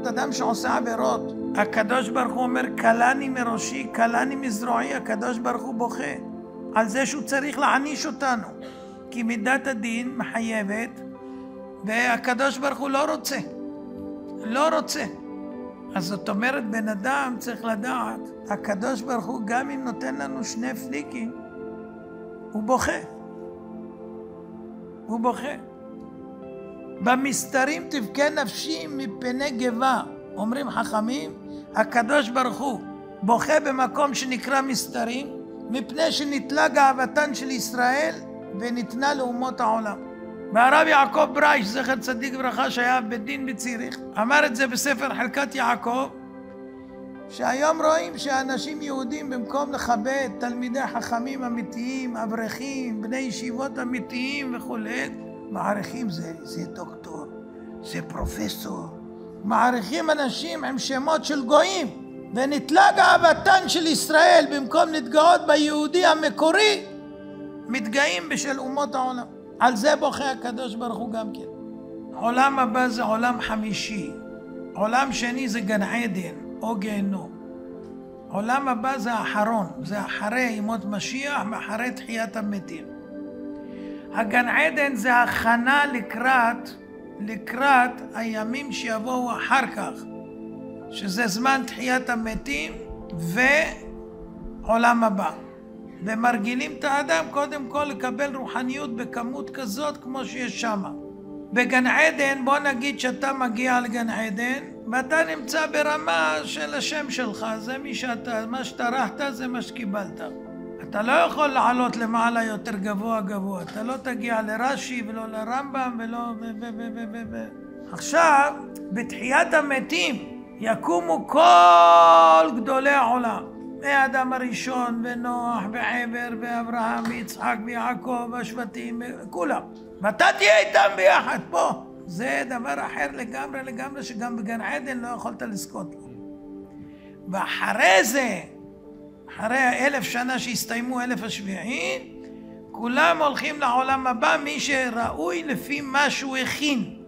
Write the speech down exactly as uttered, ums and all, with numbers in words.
אדם שעושה עבירות. הקדוש ברוך הוא אומר, קלני מראשי, קלני מזרועי, הקדוש ברוך הוא בוכה על זה שהוא צריך להעניש אותנו. כי מידת הדין מחייבת, והקדוש ברוך הוא לא רוצה. לא רוצה. אז זאת אומרת, בן אדם צריך לדעת, הקדוש ברוך הוא גם אם נותן לנו שני פליקים, הוא בוכה. הוא בוכה. במסתרים תבכה נפשי מפני גבה. אומרים חכמים, הקדוש ברוך הוא בוכה במקום שנקרא מסתרים, מפני שנתלה גאוותן של ישראל וניתנה לאומות העולם. והרב יעקב ברייש, זכר צדיק ברכה, שהיה בדין בציריך, אמר את זה בספר חלקת יעקב, שהיום רואים שאנשים יהודים במקום לכבד תלמידי חכמים אמיתיים, אברכים, בני ישיבות אמיתיים וכו', מעריכים זה, זה דוקטור, זה פרופסור, מעריכים אנשים עם שמות של גויים, ונתלה גאוותן של ישראל, במקום להתגאות ביהודי המקורי, מתגאים בשל אומות העולם. על זה בוכה הקדוש ברוך הוא גם כן. עולם הבא זה עולם חמישי, עולם שני זה גן עדן או גיהנום. עולם הבא זה האחרון, זה אחרי ימות משיח, מאחרי תחיית המתים. הגן עדן זה הכנה לקראת, לקראת הימים שיבואו אחר כך, שזה זמן תחיית המתים ועולם הבא. ומרגילים את האדם קודם כל לקבל רוחניות בכמות כזאת כמו שיש שם. בגן עדן, בוא נגיד שאתה מגיע לגן עדן, ואתה נמצא ברמה של השם שלך, זה מי שאתה, מה שטרחת זה מה שקיבלת. אתה לא יכול לעלות למעלה יותר גבוה גבוה, אתה לא תגיע לרש"י ולא לרמב"ם ולא ו ו ו ו ו ו עכשיו, בתחיית המתים יקומו כל גדולי העולם. האדם הראשון ונוח ועבר ואברהם ויצחק ויעקב והשבטים וכולם. ואתה תהיה איתם ביחד פה. זה דבר אחר לגמרי לגמרי שגם בגן עדן לא יכולת לזכות לו. ואחרי זה, אחרי האלף שנה שהסתיימו אלף השביעי, כולם הולכים לעולם הבא, מי שראוי לפי מה שהוא הכין.